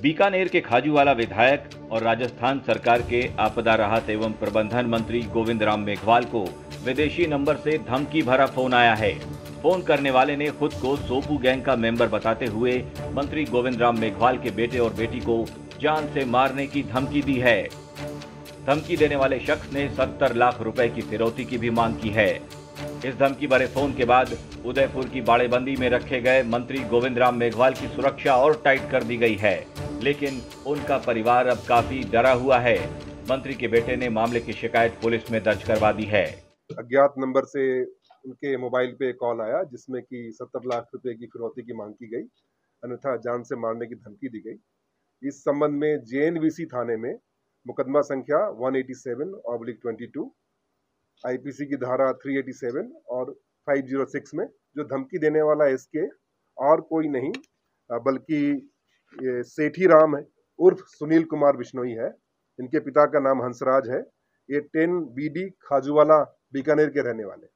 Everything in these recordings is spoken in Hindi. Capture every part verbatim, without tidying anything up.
बीकानेर के खाजूवाला विधायक और राजस्थान सरकार के आपदा राहत एवं प्रबंधन मंत्री गोविंद राम मेघवाल को विदेशी नंबर से धमकी भरा फोन आया है। फोन करने वाले ने खुद को सोपू गैंग का मेंबर बताते हुए मंत्री गोविंद राम मेघवाल के बेटे और बेटी को जान से मारने की धमकी दी है। धमकी देने वाले शख्स ने सत्तर लाख रुपए की फिरौती की भी मांग की है। इस धमकी भरे फोन के बाद उदयपुर की बाड़ेबंदी में रखे गए मंत्री गोविंद राम मेघवाल की सुरक्षा और टाइट कर दी गई है, लेकिन उनका परिवार अब काफी डरा हुआ है। मंत्री के बेटे ने मामले की शिकायत पुलिस में दर्ज करवा दी है। अज्ञात नंबर से उनके मोबाइल पे कॉल आया जिसमें कि सत्तर लाख रुपए की फिरौती की मांग की गई, अन्यथा जान से मारने की धमकी दी गई। इस संबंध में जेएनवीसी थाने में मुकदमा संख्या एक सौ सत्तासी ऑब्लिक बाईस, आईपीसी की धारा तीन सौ सत्तासी और पाँच सौ छह में जो धमकी देने वाला इसके और कोई नहीं बल्कि ये सेठी राम है उर्फ सुनील कुमार बिश्नोई है। इनके पिता का नाम हंसराज है। ये टेन बीडी खाजूवाला बीकानेर के रहने वाले।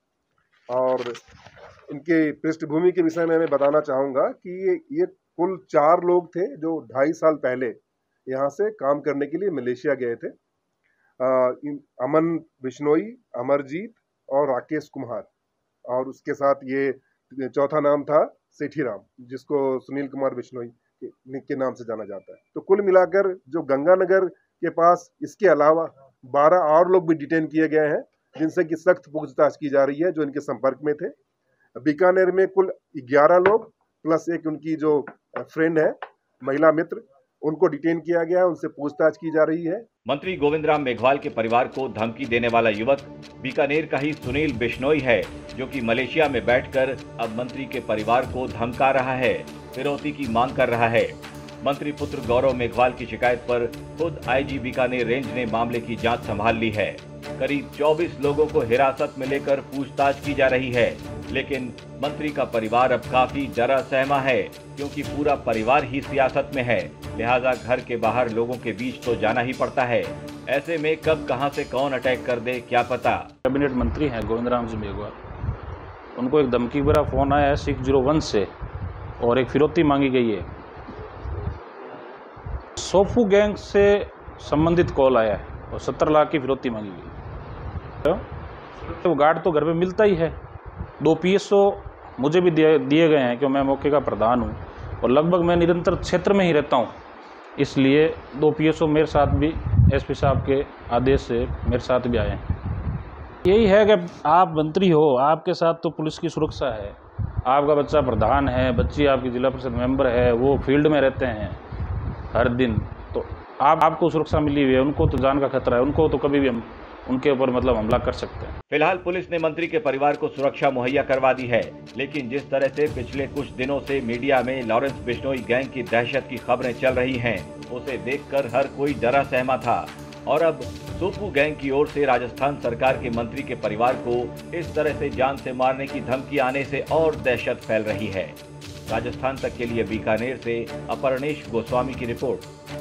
और इनके पृष्ठभूमि के विषय में मैं बताना चाहूँगा कि ये ये कुल चार लोग थे जो ढाई साल पहले यहाँ से काम करने के लिए मलेशिया गए थे। आ, अमन बिश्नोई, अमरजीत और राकेश कुमार, और उसके साथ ये चौथा नाम था सेठी राम, जिसको सुनील कुमार बिश्नोई के, के नाम से जाना जाता है। तो कुल मिलाकर जो गंगानगर के पास इसके अलावा बारह और लोग भी डिटेन किए गए हैं, जिनसे कि सख्त पूछताछ की जा रही है, जो इनके संपर्क में थे। बीकानेर में कुल ग्यारह लोग प्लस एक उनकी जो फ्रेंड है, महिला मित्र, उनको डिटेन किया गया है, उनसे पूछताछ की जा रही है। मंत्री गोविंद राम मेघवाल के परिवार को धमकी देने वाला युवक बीकानेर का ही सुनील बिश्नोई है, जो कि मलेशिया में बैठकर अब मंत्री के परिवार को धमका रहा है, फिरौती की मांग कर रहा है। मंत्री पुत्र गौरव मेघवाल की शिकायत पर खुद आईजी बीकानेर रेंज ने मामले की जांच संभाल ली है। करीब चौबीस लोगों को हिरासत में लेकर पूछताछ की जा रही है, लेकिन मंत्री का परिवार अब काफी डरा सहमा है, क्योंकि पूरा परिवार ही सियासत में है, लिहाजा घर के बाहर लोगों के बीच तो जाना ही पड़ता है। ऐसे में कब कहां से कौन अटैक कर दे क्या पता। कैबिनेट मंत्री हैं गोविंद राम जी मेघवाल, उनको एक धमकी भरा फोन आया है सिक्स जीरो वन से और एक फिरौती मांगी गई है। सोफू गैंग से संबंधित कॉल आया है और सत्तर लाख की फिरौती मांगी गई। तो गार्ड तो घर पे मिलता ही है। दो पीएसओ मुझे भी दिए दिए गए हैं, क्योंकि मैं मौके का प्रधान हूँ और लगभग मैं निरंतर क्षेत्र में ही रहता हूँ, इसलिए दो पीएसओ मेरे साथ भी एसपी साहब के आदेश से मेरे साथ भी आए हैं। यही है कि आप मंत्री हो, आपके साथ तो पुलिस की सुरक्षा है, आपका बच्चा प्रधान है, बच्ची आपकी जिला परिषद मेंबर है, वो फील्ड में रहते हैं हर दिन, तो आप आपको सुरक्षा मिली हुई है, उनको तो जान का खतरा है, उनको तो कभी भी हम उनके ऊपर मतलब हमला कर सकते हैं। फिलहाल पुलिस ने मंत्री के परिवार को सुरक्षा मुहैया करवा दी है, लेकिन जिस तरह से पिछले कुछ दिनों से मीडिया में लॉरेंस बिश्नोई गैंग की दहशत की खबरें चल रही हैं, उसे देखकर हर कोई डरा सहमा था। और अब सोपू गैंग की ओर से राजस्थान सरकार के मंत्री के परिवार को इस तरह से जान से मारने की धमकी आने से और दहशत फैल रही है। राजस्थान तक के लिए बीकानेर से अपर्णेश गोस्वामी की रिपोर्ट।